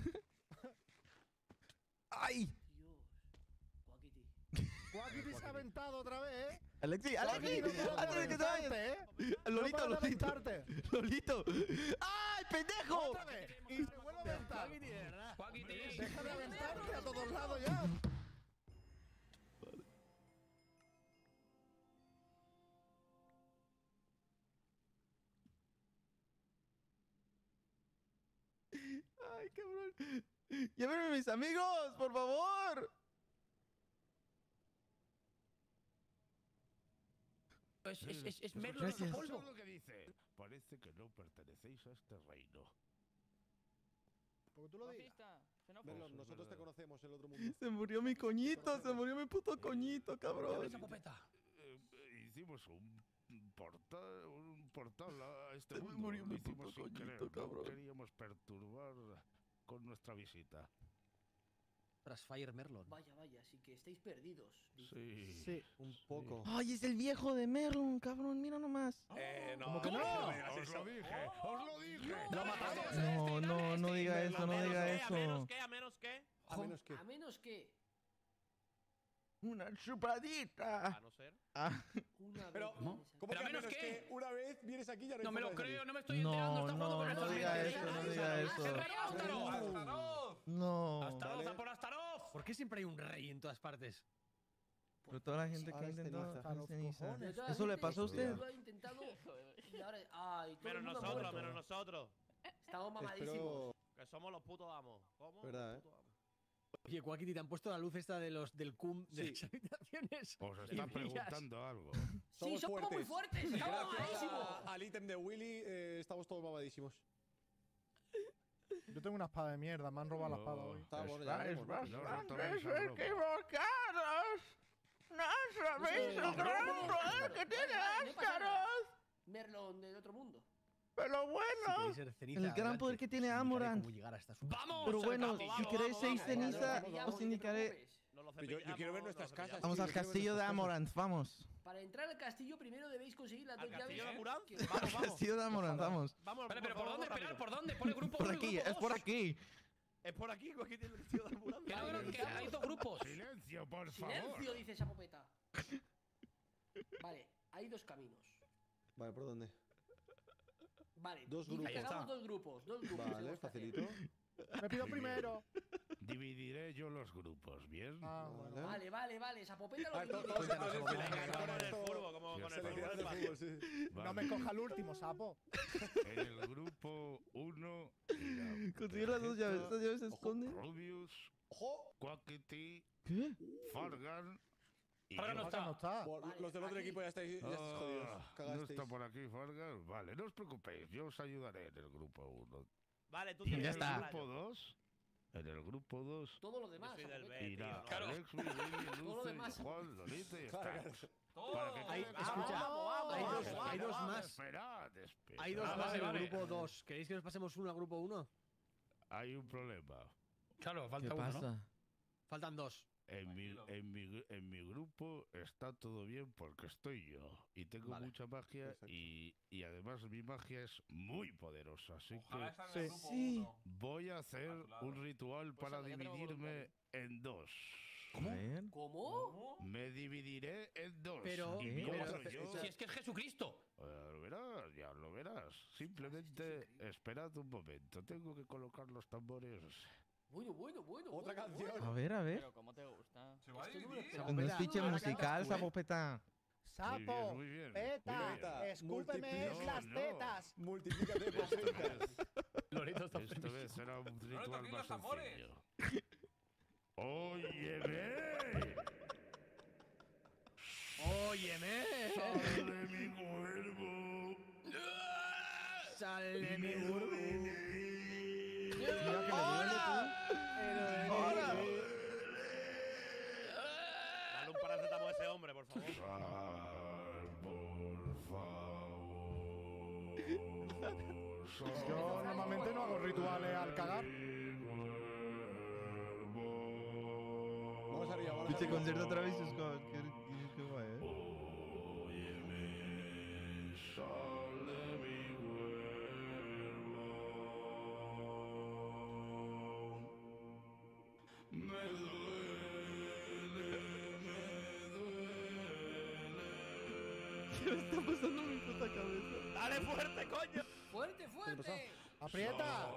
[SPEAKER 4] ¡Ay!
[SPEAKER 2] Dios. Guaquiti.
[SPEAKER 8] Guaquiti se ha aventado otra vez, ¿eh?
[SPEAKER 4] Alexi, Alexi,
[SPEAKER 8] Guaquiti, no
[SPEAKER 4] antes de que te vayas.
[SPEAKER 8] aventarte, ¿eh?
[SPEAKER 4] Lolito,
[SPEAKER 8] No para de
[SPEAKER 4] Lolito.
[SPEAKER 8] aventarte.
[SPEAKER 4] Lolito. ¡Ay, pendejo!
[SPEAKER 8] Otra vez. Y se vuelve a aventar.
[SPEAKER 1] Joaquín,
[SPEAKER 8] Deja de aventarte a todos lados ya.
[SPEAKER 4] ¡Ay, cabrón! ¡Llámenme a mis amigos, por favor!
[SPEAKER 3] Es, es, es, es
[SPEAKER 6] Escuchad,
[SPEAKER 3] Merlin hecho
[SPEAKER 4] Gracias.
[SPEAKER 3] polvo.
[SPEAKER 6] escuchad lo que dice. Parece que no pertenecéis a este reino.
[SPEAKER 8] Porque tú lo digas.
[SPEAKER 5] Merlon,
[SPEAKER 6] Eso es
[SPEAKER 5] nosotros te
[SPEAKER 6] verdad.
[SPEAKER 5] conocemos el otro mundo.
[SPEAKER 4] Se murió mi coñito, se murió mi puto coñito, cabrón.
[SPEAKER 3] Esa popeta.
[SPEAKER 6] Eh, eh, hicimos un portal, un portal a este
[SPEAKER 4] Se me
[SPEAKER 6] mundo.
[SPEAKER 4] murió
[SPEAKER 6] Lo
[SPEAKER 4] mi
[SPEAKER 6] hicimos
[SPEAKER 4] puto
[SPEAKER 6] sin querer.
[SPEAKER 4] coñito,
[SPEAKER 6] No
[SPEAKER 4] cabrón.
[SPEAKER 6] queríamos perturbar con nuestra visita.
[SPEAKER 3] Tras Fire Merlon.
[SPEAKER 2] Vaya, vaya, así que estáis perdidos. dice.
[SPEAKER 6] Sí.
[SPEAKER 8] Sí.
[SPEAKER 5] Un poco.
[SPEAKER 4] Ay, es el viejo de Merlon, cabrón, mira nomás.
[SPEAKER 5] Eh, no.
[SPEAKER 8] ¿Cómo que no?
[SPEAKER 5] no me digas
[SPEAKER 6] ¡Os
[SPEAKER 5] eso.
[SPEAKER 6] lo dije! ¡Os lo dije!
[SPEAKER 8] Lo ha matado.
[SPEAKER 4] No, no, no diga
[SPEAKER 7] ¿A
[SPEAKER 4] eso, no
[SPEAKER 7] menos
[SPEAKER 4] diga
[SPEAKER 7] que, ¿A menos
[SPEAKER 4] eso.
[SPEAKER 7] que? ¿A menos que?
[SPEAKER 5] A menos que.
[SPEAKER 2] A menos que
[SPEAKER 4] Una chupadita.
[SPEAKER 7] A no ser.
[SPEAKER 4] Ah,
[SPEAKER 2] una
[SPEAKER 5] Pero,
[SPEAKER 2] vez
[SPEAKER 5] ¿cómo
[SPEAKER 2] vienes
[SPEAKER 5] que
[SPEAKER 1] ¿Pero
[SPEAKER 5] a
[SPEAKER 1] a menos
[SPEAKER 5] menos
[SPEAKER 1] qué?
[SPEAKER 5] que una vez vienes aquí ya no hay
[SPEAKER 1] No me lo
[SPEAKER 5] forma de
[SPEAKER 1] creo,
[SPEAKER 5] salir?
[SPEAKER 1] no me estoy enterando.
[SPEAKER 4] no,
[SPEAKER 1] está jugando
[SPEAKER 4] no,
[SPEAKER 1] con
[SPEAKER 4] no
[SPEAKER 1] esta
[SPEAKER 4] diga
[SPEAKER 1] gente.
[SPEAKER 4] eso, no diga eso.
[SPEAKER 1] ¡Astaroth! ¡Astaroth!
[SPEAKER 4] No.
[SPEAKER 1] ¡Astaroth,
[SPEAKER 5] Vale.
[SPEAKER 1] a por Astaroth!
[SPEAKER 3] ¿Por qué siempre hay un rey en todas partes?
[SPEAKER 4] Pero toda la gente que
[SPEAKER 5] Ahora
[SPEAKER 4] ha
[SPEAKER 5] es
[SPEAKER 4] intentado
[SPEAKER 5] ceniza.
[SPEAKER 4] hacer
[SPEAKER 8] Los
[SPEAKER 4] ceniza.
[SPEAKER 8] cojones.
[SPEAKER 2] Pero toda la
[SPEAKER 4] ¿Eso le
[SPEAKER 2] gente
[SPEAKER 4] pasó a usted?
[SPEAKER 2] Lo ha intentado y ahora... Ay, todo
[SPEAKER 7] Menos
[SPEAKER 2] el mundo ha
[SPEAKER 7] nosotros,
[SPEAKER 2] muerto.
[SPEAKER 7] menos nosotros.
[SPEAKER 2] Estamos mamadísimos.
[SPEAKER 5] Espero.
[SPEAKER 7] Que somos los putos amos. ¿Cómo?
[SPEAKER 5] Verdad,
[SPEAKER 7] Los
[SPEAKER 5] ¿eh?
[SPEAKER 7] putos amos.
[SPEAKER 3] Oye, Quackity, ¿te han puesto la luz esta de los del C U M de
[SPEAKER 5] Sí.
[SPEAKER 3] las habitaciones?
[SPEAKER 6] Os
[SPEAKER 3] Y
[SPEAKER 6] está
[SPEAKER 3] brillas.
[SPEAKER 6] preguntando algo.
[SPEAKER 2] Sí,
[SPEAKER 5] Somos
[SPEAKER 2] somos muy
[SPEAKER 5] fuertes.
[SPEAKER 2] fuertes. Estamos
[SPEAKER 5] Gracias
[SPEAKER 2] mamadísimos.
[SPEAKER 5] a- al ítem de Willy, eh, estamos todos mamadísimos.
[SPEAKER 8] Yo tengo una espada de mierda, me han robado la espada
[SPEAKER 6] No.
[SPEAKER 8] hoy.
[SPEAKER 5] Está bueno, ya veremos, ¿no?
[SPEAKER 6] No os toméis a broma.
[SPEAKER 4] equivocados. No sabéis
[SPEAKER 2] el gran poder
[SPEAKER 4] que
[SPEAKER 2] tiene Astaroth. Merlon del otro mundo.
[SPEAKER 4] Pero
[SPEAKER 3] Si
[SPEAKER 4] bueno.
[SPEAKER 3] queréis ser ceniza,
[SPEAKER 4] El gran
[SPEAKER 3] adelante.
[SPEAKER 4] poder que tiene
[SPEAKER 3] Os indicaré
[SPEAKER 4] Amorant.
[SPEAKER 3] cómo llegar hasta su
[SPEAKER 1] ¡Vamos!
[SPEAKER 4] Pero
[SPEAKER 1] al
[SPEAKER 4] bueno,
[SPEAKER 1] campo,
[SPEAKER 4] si
[SPEAKER 1] vamos,
[SPEAKER 4] queréis
[SPEAKER 1] vamos,
[SPEAKER 4] seis
[SPEAKER 1] vamos.
[SPEAKER 4] ceniza,
[SPEAKER 2] Nos pillamos,
[SPEAKER 4] os indicaré.
[SPEAKER 2] no te preocupes.
[SPEAKER 7] Nos los
[SPEAKER 5] Pero yo- yo quiero ver
[SPEAKER 7] cepillamos,
[SPEAKER 5] nuestras
[SPEAKER 7] nos
[SPEAKER 5] casas.
[SPEAKER 7] cepillamos.
[SPEAKER 4] Vamos
[SPEAKER 5] Sí,
[SPEAKER 4] al
[SPEAKER 5] yo quiero ver
[SPEAKER 4] castillo de
[SPEAKER 5] nuestras casas.
[SPEAKER 4] Amorant, vamos.
[SPEAKER 2] Para entrar al castillo primero debéis conseguir las
[SPEAKER 7] ¿Al
[SPEAKER 2] dos llaves.
[SPEAKER 7] castillo de Amurán?
[SPEAKER 2] que-
[SPEAKER 7] Vamos, vamos.
[SPEAKER 4] Castillo de Amorán, vamos.
[SPEAKER 7] Vamos,
[SPEAKER 1] Vale, pero ¿por
[SPEAKER 7] favor,
[SPEAKER 1] dónde?
[SPEAKER 7] rápido.
[SPEAKER 1] Esperar, ¿por dónde? Por el grupo
[SPEAKER 4] Por
[SPEAKER 1] uno y
[SPEAKER 4] aquí,
[SPEAKER 1] grupo
[SPEAKER 4] es por
[SPEAKER 1] dos.
[SPEAKER 4] aquí.
[SPEAKER 7] Es por aquí, aquí tiene el castillo de Amurán.
[SPEAKER 1] Que no, no, que hay dos grupos.
[SPEAKER 6] Silencio, por favor.
[SPEAKER 2] Silencio, dice esa popeta. Vale, hay dos caminos.
[SPEAKER 5] Vale, ¿por dónde?
[SPEAKER 2] Vale,
[SPEAKER 5] Dos
[SPEAKER 2] dice
[SPEAKER 5] grupos.
[SPEAKER 2] que
[SPEAKER 1] Ahí
[SPEAKER 2] hagamos
[SPEAKER 1] está.
[SPEAKER 2] dos grupos. Dos grupos.
[SPEAKER 5] Vale,
[SPEAKER 2] tenemos que hacer.
[SPEAKER 5] facilito.
[SPEAKER 8] Me pido
[SPEAKER 6] Muy bien.
[SPEAKER 8] primero.
[SPEAKER 6] Dividiré yo los grupos, ¿bien?
[SPEAKER 8] Ah, bueno.
[SPEAKER 2] Vale, vale, vale. Esa popeta lo
[SPEAKER 5] Ah,
[SPEAKER 2] divide.
[SPEAKER 5] todos
[SPEAKER 3] Cuéntanos,
[SPEAKER 5] se
[SPEAKER 3] Popeta.
[SPEAKER 5] ponen
[SPEAKER 7] Como
[SPEAKER 5] con
[SPEAKER 7] con el
[SPEAKER 5] esto.
[SPEAKER 7] furbo, como
[SPEAKER 6] Sí,
[SPEAKER 7] con
[SPEAKER 6] sí,
[SPEAKER 7] el
[SPEAKER 6] sí,
[SPEAKER 7] furbo
[SPEAKER 5] Seleccionar
[SPEAKER 7] del
[SPEAKER 5] de
[SPEAKER 7] patio.
[SPEAKER 5] fútbol, sí.
[SPEAKER 8] No me coja el último, sapo.
[SPEAKER 6] En el grupo uno.
[SPEAKER 4] Conseguir las dos llaves. ¿Estas llaves se esconden?
[SPEAKER 6] Rubius,
[SPEAKER 5] ¡Ojo!
[SPEAKER 6] Quackity,
[SPEAKER 4] ¿Qué?
[SPEAKER 6] Fargan. Y
[SPEAKER 1] Fargan
[SPEAKER 6] yo.
[SPEAKER 1] no
[SPEAKER 8] Acá no está.
[SPEAKER 5] Bueno,
[SPEAKER 2] Vale,
[SPEAKER 5] los del otro
[SPEAKER 2] aquí.
[SPEAKER 5] equipo ya estáis, ya estáis jodidos.
[SPEAKER 6] Ah, no
[SPEAKER 5] Cagasteis.
[SPEAKER 6] está por aquí Fargan. Vale, no os preocupéis, yo os ayudaré en el grupo uno.
[SPEAKER 7] Vale, tú
[SPEAKER 4] Ya
[SPEAKER 7] tienes
[SPEAKER 4] está.
[SPEAKER 7] el
[SPEAKER 6] En el grupo dos. En el grupo dos.
[SPEAKER 2] Todo lo
[SPEAKER 7] Yo
[SPEAKER 2] demás.
[SPEAKER 7] soy
[SPEAKER 2] esa
[SPEAKER 7] del
[SPEAKER 2] popeta.
[SPEAKER 7] B,
[SPEAKER 6] Irá
[SPEAKER 7] tío.
[SPEAKER 1] Claro.
[SPEAKER 6] Alex, Willy,
[SPEAKER 2] Todo lo
[SPEAKER 6] Luce,
[SPEAKER 2] demás.
[SPEAKER 6] Juan, Lolita y
[SPEAKER 5] Fargan.
[SPEAKER 6] Stacks. Para que
[SPEAKER 3] Hay,
[SPEAKER 6] quede-
[SPEAKER 3] escucha,
[SPEAKER 7] vamos, vamos,
[SPEAKER 3] hay
[SPEAKER 7] vamos,
[SPEAKER 3] dos,
[SPEAKER 7] vamos,
[SPEAKER 3] hay dos
[SPEAKER 7] vamos.
[SPEAKER 3] más.
[SPEAKER 6] Esperad, esperad.
[SPEAKER 3] Hay dos
[SPEAKER 1] Ah,
[SPEAKER 3] más
[SPEAKER 1] vale,
[SPEAKER 3] en el
[SPEAKER 1] vale.
[SPEAKER 3] grupo dos. ¿Queréis que nos pasemos uno al grupo uno?
[SPEAKER 6] Hay un problema.
[SPEAKER 1] Claro,
[SPEAKER 4] ¿Qué
[SPEAKER 1] falta uno, ¿no?
[SPEAKER 4] pasa?
[SPEAKER 3] Faltan dos.
[SPEAKER 6] En mi, en, mi, en mi grupo está todo bien porque estoy yo y tengo
[SPEAKER 3] Vale.
[SPEAKER 6] mucha magia
[SPEAKER 5] Exacto.
[SPEAKER 6] y, y además mi magia es muy poderosa, así que
[SPEAKER 8] Sí.
[SPEAKER 4] Sí.
[SPEAKER 6] voy a hacer un ritual para
[SPEAKER 1] anda, ya tenemos
[SPEAKER 6] dividirme en dos.
[SPEAKER 4] A ver.
[SPEAKER 2] ¿Cómo?
[SPEAKER 6] Me dividiré en dos.
[SPEAKER 3] Pero-
[SPEAKER 6] y
[SPEAKER 4] ¿Qué?
[SPEAKER 6] mientras
[SPEAKER 4] Pero-
[SPEAKER 6] yo-
[SPEAKER 1] Si es que es Jesucristo.
[SPEAKER 6] Eh, lo verás, ya lo verás. Simplemente esperad un momento. Tengo que colocar los tambores.
[SPEAKER 2] Bueno, bueno, bueno.
[SPEAKER 5] Otra
[SPEAKER 2] bueno,
[SPEAKER 5] canción.
[SPEAKER 2] bueno.
[SPEAKER 4] A ver, a ver.
[SPEAKER 9] Pero ¿cómo te gusta?
[SPEAKER 2] Este número es
[SPEAKER 4] Pues no es
[SPEAKER 2] Popeta.
[SPEAKER 4] fiche
[SPEAKER 2] Ahora
[SPEAKER 4] musical,
[SPEAKER 2] cantas tú,
[SPEAKER 4] esa
[SPEAKER 2] ¿eh?
[SPEAKER 4] popeta.
[SPEAKER 8] Sapo.
[SPEAKER 6] muy bien.
[SPEAKER 8] Peta.
[SPEAKER 5] Peta,
[SPEAKER 8] Escúpeme
[SPEAKER 5] multiplica-
[SPEAKER 8] las
[SPEAKER 6] No, no.
[SPEAKER 8] tetas.
[SPEAKER 5] Multiplícate por treinta.
[SPEAKER 3] Lorito está
[SPEAKER 6] Esta vez será un ritual más sencillo. ¡Óyeme!
[SPEAKER 3] ¡Óyeme!
[SPEAKER 6] ¡Sal de mi cuerpo!
[SPEAKER 3] ¡Sal de mi burbu!
[SPEAKER 8] Mira que le duele,
[SPEAKER 7] Dale un paracetamol a ese hombre, por favor.
[SPEAKER 6] Sal, por favor.
[SPEAKER 8] tú. Yo normalmente no hago rituales al cagar.
[SPEAKER 5] Vamos arriba, vamos
[SPEAKER 4] Fiche
[SPEAKER 5] arriba.
[SPEAKER 4] concierto otra vez. Es como- qué- qué- qué guay, eh.
[SPEAKER 6] Óyeme, sal de mi cuerpo. Me duele, me duele.
[SPEAKER 4] ¿Qué me está pasando en mi puta cabeza?
[SPEAKER 7] ¡Dale fuerte, coño!
[SPEAKER 2] ¡Fuerte, fuerte!
[SPEAKER 8] ¡Aprieta!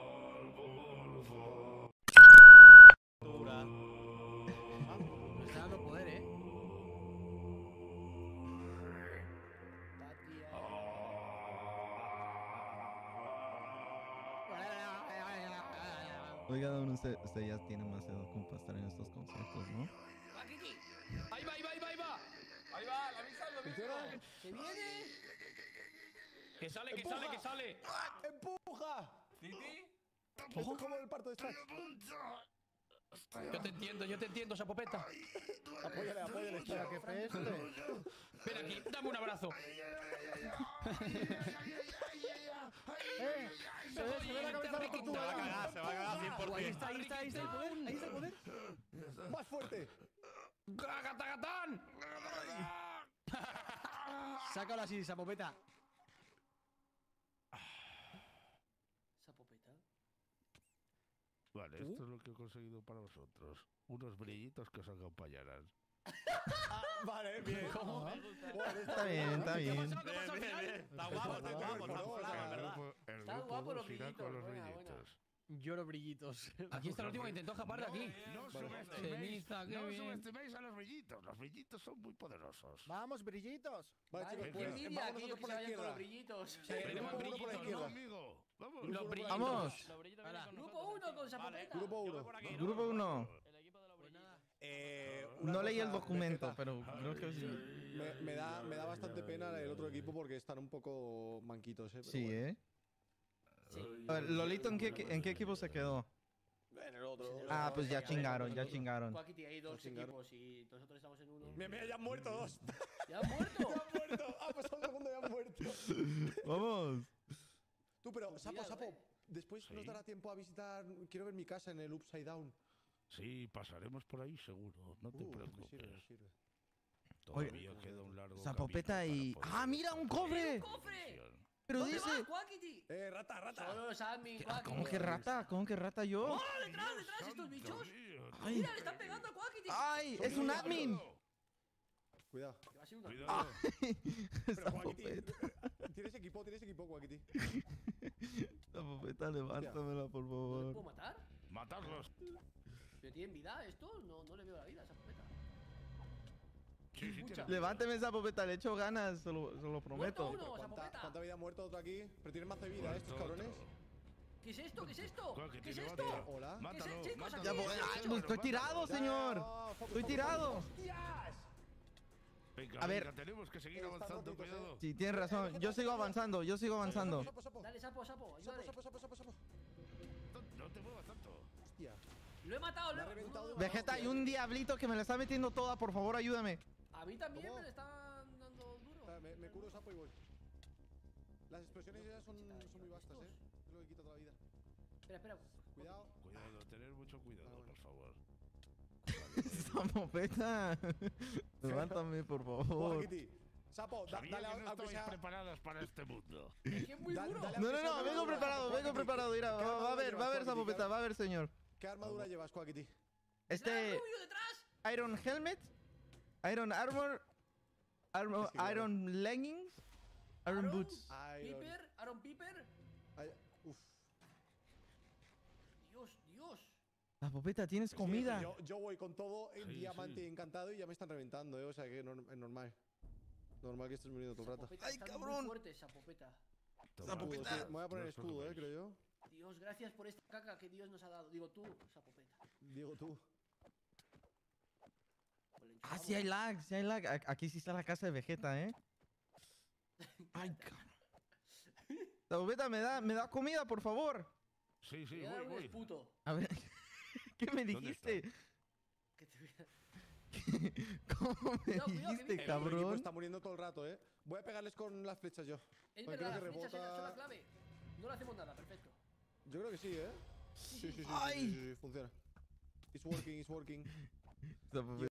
[SPEAKER 3] Nos está dando poder, ¿eh?
[SPEAKER 4] Oiga, don, usted, usted ya tiene más edad como para estar en estos conciertos, ¿no?
[SPEAKER 2] Paquiti,
[SPEAKER 1] Ahí va, ahí va, ahí va, ahí va. Ahí va, la avisa, la avisa.
[SPEAKER 2] ¿se viene?
[SPEAKER 1] Que sale, que sale, que sale.
[SPEAKER 5] ¡Empuja!
[SPEAKER 1] ¿Titi?
[SPEAKER 5] Esto es como el parto de Stacks.
[SPEAKER 1] Yo te entiendo, yo te entiendo, esa popeta.
[SPEAKER 5] Apóyale, apóyale.
[SPEAKER 8] Espera, que peste.
[SPEAKER 1] Ven aquí, dame un abrazo.
[SPEAKER 8] ¡Eh! Se ve, se ve la cabeza de la
[SPEAKER 7] Se va a
[SPEAKER 8] tortuga.
[SPEAKER 7] cagar, se va a cagar cien por
[SPEAKER 3] Ahí
[SPEAKER 7] cien.
[SPEAKER 3] está, ahí está, ahí está el poder. Ahí está el poder.
[SPEAKER 5] ¡Más fuerte!
[SPEAKER 1] ¡Gatagatán!
[SPEAKER 3] Sácalo así, esa popeta.
[SPEAKER 2] Esa popeta.
[SPEAKER 6] Vale, esto es lo que he conseguido para vosotros. Unos brillitos que os acompañarán.
[SPEAKER 5] Vale, bien.
[SPEAKER 1] ¿Cómo?
[SPEAKER 5] Bueno,
[SPEAKER 4] Está bien, está
[SPEAKER 1] ¿Qué ha
[SPEAKER 4] bien.
[SPEAKER 1] pasado? ¿Qué ha
[SPEAKER 7] Bien,
[SPEAKER 1] pasado al
[SPEAKER 7] bien,
[SPEAKER 1] final?
[SPEAKER 7] bien. Está guapo, está guapo, está
[SPEAKER 5] Color,
[SPEAKER 7] flaco,
[SPEAKER 5] color.
[SPEAKER 7] es verdad.
[SPEAKER 6] El
[SPEAKER 2] Están
[SPEAKER 6] grupo
[SPEAKER 2] guapos los
[SPEAKER 6] dos irá con
[SPEAKER 2] brillitos,
[SPEAKER 6] los
[SPEAKER 2] buena, buena.
[SPEAKER 6] brillitos.
[SPEAKER 3] Lloro brillitos.
[SPEAKER 1] Aquí está el último que intentó escapar de aquí.
[SPEAKER 6] No
[SPEAKER 5] Vale.
[SPEAKER 6] subestiméis,
[SPEAKER 1] Ceniza, qué
[SPEAKER 6] no
[SPEAKER 1] bien.
[SPEAKER 6] subestiméis a los brillitos. Los brillitos son muy poderosos.
[SPEAKER 8] Vamos, brillitos.
[SPEAKER 5] Vale,
[SPEAKER 2] Vale,
[SPEAKER 5] chicos,
[SPEAKER 2] qué
[SPEAKER 5] pues
[SPEAKER 2] envidia
[SPEAKER 5] vamos
[SPEAKER 2] aquellos
[SPEAKER 5] nosotros
[SPEAKER 2] que
[SPEAKER 5] por
[SPEAKER 2] se
[SPEAKER 5] la
[SPEAKER 2] vayan con los
[SPEAKER 5] izquierda.
[SPEAKER 2] brillitos.
[SPEAKER 1] Sí,
[SPEAKER 5] Grupo
[SPEAKER 1] tenemos
[SPEAKER 5] uno por la
[SPEAKER 1] brillitos, ¿no?
[SPEAKER 5] izquierda.
[SPEAKER 6] Conmigo. Vamos.
[SPEAKER 1] Los brillitos.
[SPEAKER 4] Vamos.
[SPEAKER 9] Los brillitos
[SPEAKER 3] Hala.
[SPEAKER 9] vienen con
[SPEAKER 2] Grupo
[SPEAKER 9] nosotros,
[SPEAKER 2] uno con esa
[SPEAKER 7] Vale,
[SPEAKER 2] popeta.
[SPEAKER 5] Grupo
[SPEAKER 7] yo
[SPEAKER 5] uno.
[SPEAKER 7] voy por aquí, ¿no?
[SPEAKER 4] Grupo uno.
[SPEAKER 9] El equipo de los
[SPEAKER 3] Pues
[SPEAKER 9] brillitos.
[SPEAKER 3] nada.
[SPEAKER 5] Eh, una
[SPEAKER 4] No leí el
[SPEAKER 5] cosa,
[SPEAKER 4] documento,
[SPEAKER 5] Vegeta,
[SPEAKER 4] pero creo que sí.
[SPEAKER 5] Me, me da, me da bastante pena el otro equipo porque están un poco manquitos, ¿eh? Pero
[SPEAKER 4] Sí,
[SPEAKER 5] bueno.
[SPEAKER 4] ¿eh? A ver, Lolito, ¿en qué, en qué equipo se quedó?
[SPEAKER 5] En el otro.
[SPEAKER 4] Ah, pues ya chingaron, ya chingaron.
[SPEAKER 2] Paquiti, hay dos
[SPEAKER 5] chingaron.
[SPEAKER 2] equipos y nosotros estamos en uno.
[SPEAKER 5] Mira, mira, ya han muerto dos.
[SPEAKER 2] ¿Ya han muerto?
[SPEAKER 5] ¡Ya han muerto! ¡Ah, pues todo el mundo ya han muerto!
[SPEAKER 4] Vamos.
[SPEAKER 5] Tú, pero, Sapo,
[SPEAKER 2] Cuidado,
[SPEAKER 5] Sapo,
[SPEAKER 2] eh.
[SPEAKER 5] después nos
[SPEAKER 6] Sí.
[SPEAKER 5] dará tiempo a visitar. Quiero ver mi casa en el Upside Down.
[SPEAKER 6] Sí, pasaremos por ahí seguro. No te
[SPEAKER 5] Uh, me
[SPEAKER 6] preocupes.
[SPEAKER 5] sirve, me sirve.
[SPEAKER 6] Todavía queda un largo
[SPEAKER 4] Zapopeta
[SPEAKER 6] camino
[SPEAKER 4] y...
[SPEAKER 6] para poder
[SPEAKER 4] ¡Ah, mira, un
[SPEAKER 2] ¡Un
[SPEAKER 4] cofre!
[SPEAKER 2] cofre!
[SPEAKER 4] Pero
[SPEAKER 2] ¿Dónde
[SPEAKER 4] dice...
[SPEAKER 2] vas, Quackity?
[SPEAKER 5] Eh, rata, rata.
[SPEAKER 2] Solo los admin,
[SPEAKER 4] ¿Qué-
[SPEAKER 2] Quackity.
[SPEAKER 4] ¿Cómo que rata? ¿Cómo que rata yo?
[SPEAKER 2] ¡Oh, detrás, detrás, estos bichos!
[SPEAKER 4] Ay,
[SPEAKER 2] ¡Mira, le están pegando a Quackity!
[SPEAKER 4] ay, es un admin.
[SPEAKER 5] Cuidado.
[SPEAKER 2] Que va a ser una-
[SPEAKER 6] Cuidado.
[SPEAKER 5] Pero Quackity,
[SPEAKER 4] Zapopeta,
[SPEAKER 5] eh, ¿tienes equipo? ¿Tienes equipo, Quackity?
[SPEAKER 4] Zapopeta, levántamela, por
[SPEAKER 2] ¿No le
[SPEAKER 4] favor.
[SPEAKER 2] puedo matar?
[SPEAKER 6] Matarlos.
[SPEAKER 2] ¿Pero tienen vida esto? No, no le veo la vida a esa popeta.
[SPEAKER 6] Sí, sí,
[SPEAKER 2] Mucha.
[SPEAKER 6] tiene-
[SPEAKER 4] Levánteme, Zapopeta, le echo ganas, se lo, se lo
[SPEAKER 2] ¡Muerto
[SPEAKER 4] prometo.
[SPEAKER 2] uno, esa
[SPEAKER 5] ¿Cuánta,
[SPEAKER 2] popeta!
[SPEAKER 5] ¿Cuánta vida ha muerto otro aquí? Pero tienen más de vida, ¿eh, estos
[SPEAKER 6] Muerto
[SPEAKER 5] cabrones.
[SPEAKER 6] otro.
[SPEAKER 2] ¿Qué es esto? ¿Qué es esto?
[SPEAKER 6] Quackity,
[SPEAKER 2] ¿Qué es
[SPEAKER 6] levanta.
[SPEAKER 2] esto?
[SPEAKER 5] Hola.
[SPEAKER 6] Mátalo,
[SPEAKER 2] chicos,
[SPEAKER 6] mátalo.
[SPEAKER 2] aquí?
[SPEAKER 4] Ya voy,
[SPEAKER 2] Ah,
[SPEAKER 4] ay, pues estoy tirado, señor.
[SPEAKER 5] Ya, focus,
[SPEAKER 4] Estoy
[SPEAKER 5] focus,
[SPEAKER 4] tirado.
[SPEAKER 5] focus. ¡Hostias!
[SPEAKER 6] Venga,
[SPEAKER 4] A ver.
[SPEAKER 6] venga, tenemos que seguir
[SPEAKER 5] Están
[SPEAKER 6] avanzando,
[SPEAKER 5] rotitos, eh.
[SPEAKER 6] cuidado.
[SPEAKER 4] Sí, tienes razón. Yo sigo avanzando, yo sigo avanzando.
[SPEAKER 5] Sapo, sapo,
[SPEAKER 2] Dale, sapo, sapo,
[SPEAKER 5] sapo,
[SPEAKER 2] ayúdale.
[SPEAKER 5] sapo, sapo, sapo, sapo.
[SPEAKER 6] No te muevas tanto.
[SPEAKER 5] Hostia.
[SPEAKER 2] Lo he matado,
[SPEAKER 5] Me
[SPEAKER 2] lo
[SPEAKER 5] ha
[SPEAKER 2] he
[SPEAKER 5] reventado
[SPEAKER 2] no, no,
[SPEAKER 5] de
[SPEAKER 2] no,
[SPEAKER 4] Vegeta,
[SPEAKER 2] no.
[SPEAKER 4] hay un diablito que me la está metiendo toda, por favor, ayúdame.
[SPEAKER 2] A mí también
[SPEAKER 5] ¿Cómo?
[SPEAKER 2] me le están dando duro.
[SPEAKER 5] Espera, me, me curo sapo y voy. Las explosiones ya son, son muy vastas, eh. Es lo que quita toda la vida.
[SPEAKER 2] Espera, espera.
[SPEAKER 5] Cuidado.
[SPEAKER 6] Cuidado, tener mucho cuidado,
[SPEAKER 5] Ah, bueno.
[SPEAKER 6] por favor.
[SPEAKER 4] Zapopeta, levántame, por favor.
[SPEAKER 5] Quackity. Sapo, da-
[SPEAKER 6] Sabía
[SPEAKER 5] dale
[SPEAKER 6] que
[SPEAKER 5] a-
[SPEAKER 6] no
[SPEAKER 5] aunque
[SPEAKER 6] estabais
[SPEAKER 5] sea.
[SPEAKER 6] preparadas para este mundo.
[SPEAKER 2] Es que es muy
[SPEAKER 5] Da-
[SPEAKER 2] duro.
[SPEAKER 5] dale
[SPEAKER 4] No, no,
[SPEAKER 5] aunque sea
[SPEAKER 4] no,
[SPEAKER 5] una
[SPEAKER 4] vengo
[SPEAKER 5] armadura,
[SPEAKER 4] preparado, vengo
[SPEAKER 5] Quackity.
[SPEAKER 4] preparado. Mira,
[SPEAKER 5] ¿Qué
[SPEAKER 4] va, va a
[SPEAKER 5] armadura
[SPEAKER 4] ver, va a ver,
[SPEAKER 5] llevas, Quackity?
[SPEAKER 4] Zapopeta, va a ver, señor.
[SPEAKER 5] ¿Qué armadura llevas, Quackity?
[SPEAKER 2] ¡Detrás,
[SPEAKER 4] Este,
[SPEAKER 2] rubio, detrás!
[SPEAKER 4] Iron Helmet, Iron Armor, armor,
[SPEAKER 5] Sí, sí,
[SPEAKER 4] Iron Leggings, Iron
[SPEAKER 2] Aaron,
[SPEAKER 4] Boots.
[SPEAKER 5] Iron.
[SPEAKER 2] Piper, Aaron Piper.
[SPEAKER 5] Ay, uf.
[SPEAKER 2] Dios, Dios.
[SPEAKER 4] Zapopeta, tienes
[SPEAKER 5] Sí,
[SPEAKER 4] comida.
[SPEAKER 5] Yo, yo voy con todo en
[SPEAKER 6] Sí,
[SPEAKER 5] diamante
[SPEAKER 6] sí.
[SPEAKER 5] encantado y ya me están reventando, eh. O sea que norm- es normal. Normal que estés muriendo todo el rato.
[SPEAKER 2] Popeta,
[SPEAKER 4] Ay,
[SPEAKER 2] estás
[SPEAKER 4] cabrón.
[SPEAKER 2] muy fuerte esa popeta.
[SPEAKER 6] Toma,
[SPEAKER 5] Escudo,
[SPEAKER 4] Zapopeta.
[SPEAKER 5] sí, me voy a poner
[SPEAKER 6] no os
[SPEAKER 5] escudo, eh,
[SPEAKER 6] preocupéis.
[SPEAKER 5] creo yo.
[SPEAKER 2] Dios, gracias por esta caca que Dios nos ha dado. Digo tú, esa popeta.
[SPEAKER 5] Digo tú.
[SPEAKER 2] Pues le
[SPEAKER 4] Ah,
[SPEAKER 2] enchufamos.
[SPEAKER 4] sí hay lag, sí hay lag. A- Aquí sí está la casa de Vegeta, ¿eh? Ay, cabrón. Zapopeta, ¿me da, me da comida, por favor?
[SPEAKER 6] Sí,
[SPEAKER 2] Te
[SPEAKER 6] sí,
[SPEAKER 2] voy a dar
[SPEAKER 6] voy,
[SPEAKER 2] un
[SPEAKER 6] voy.
[SPEAKER 2] esputo.
[SPEAKER 4] A ver, ¿qué me
[SPEAKER 6] ¿Dónde
[SPEAKER 4] dijiste?
[SPEAKER 2] Que te voy a-
[SPEAKER 4] ¿Cómo me
[SPEAKER 2] Cuidado, cuidado, que
[SPEAKER 4] dijiste,
[SPEAKER 2] viene.
[SPEAKER 5] El equipo
[SPEAKER 4] cabrón?
[SPEAKER 5] está muriendo todo el rato, eh. Voy a pegarles con las flechas yo.
[SPEAKER 2] Es
[SPEAKER 5] Porque
[SPEAKER 2] verdad,
[SPEAKER 5] creo
[SPEAKER 2] las
[SPEAKER 5] que
[SPEAKER 2] flechas son la
[SPEAKER 5] rebota.
[SPEAKER 2] clave. No le hacemos nada, perfecto.
[SPEAKER 5] Yo creo que sí, eh. Sí, sí, sí, sí,
[SPEAKER 4] Ay.
[SPEAKER 5] sí, sí, sí, funciona. It's working, it's working.
[SPEAKER 4] Zapopeta.